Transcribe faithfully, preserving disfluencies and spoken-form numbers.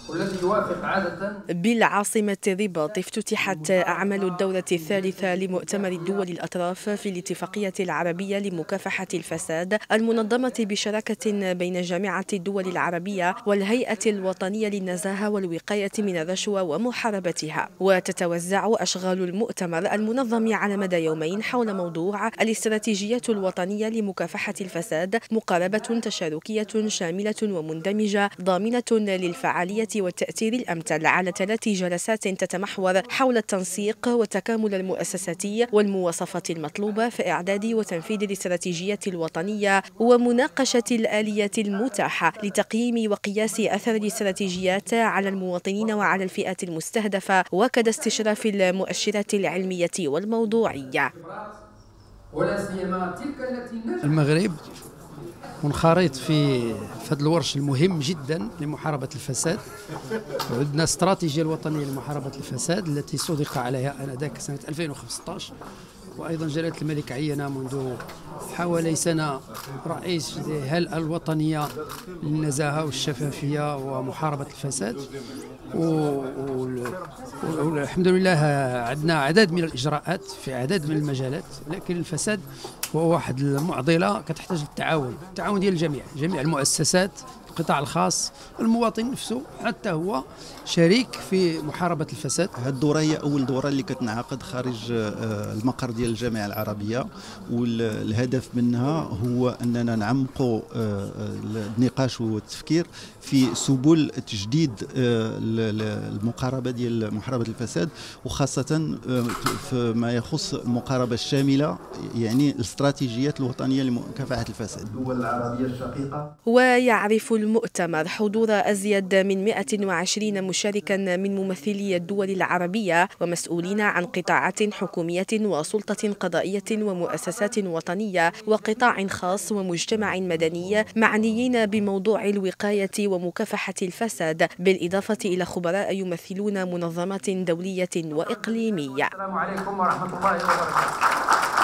والذي يوافق عادة. بالعاصمة الرباط افتتحت أعمال الدورة الثالثة لمؤتمر الدول الأطراف في الاتفاقية العربية لمكافحة الفساد المنظمة بشراكة بين جامعة الدول العربية والهيئة الوطنية للنزاهة والوقاية من الرشوة ومحاربتها. وتتوزع أشغال المؤتمر المنظم على مدى يومين حول موضوع الاستراتيجية الوطنية لمكافحة الفساد، مقاربة تشاركية شاملة ومندمجة ضامنة للفعالية والتأثير الأمثل على ثلاث جلسات تتمحور حول التنسيق والتكامل المؤسساتي والمواصفات المطلوبة في إعداد وتنفيذ الاستراتيجية الوطنية ومناقشة الآليات المتاحة لتقييم وقياس أثر الاستراتيجيات على المواطنين وعلى الفئات المستهدفة، وكذا استشراف المؤشرات العلمية والموضوعية. المغرب منخرط في هذا الورش المهم جدا لمحاربة الفساد. عندنا استراتيجية الوطنية لمحاربة الفساد التي صدق عليها آنذاك سنة ألفين وخمسة عشر، وأيضا جلالة الملك عين منذ حوالي سنة رئيس الهيئة الوطنية للنزاهة والشفافية ومحاربة الفساد، والحمد لله عندنا عدد من الإجراءات في عدد من المجالات. لكن الفساد هو واحد المعضلة كتحتاج للتعاون، التعاون ديال الجميع، جميع المؤسسات، القطاع الخاص، المواطن نفسه حتى هو شريك في محاربة الفساد. هذه الدورة هي أول دورة اللي كتنعقد خارج المقر ديال الجامعة العربية، والهدف منها هو أننا نعمقوا النقاش والتفكير في سبل تجديد المقاربة ديال محاربة الفساد، وخاصة فيما يخص المقاربة الشاملة، يعني الاستراتيجيات الوطنية لمكافحة الفساد. الدول العربية الشقيقة. ويعرف المؤتمر حضور أزيد من مئة وعشرين مشاركا من ممثلي الدول العربية ومسؤولين عن قطاعات حكومية وسلطة قضائية ومؤسسات وطنية وقطاع خاص ومجتمع مدني معنيين بموضوع الوقاية ومكافحة الفساد، بالإضافة إلى خبراء يمثلون منظمات دولية وإقليمية. السلام عليكم ورحمة الله وبركاته.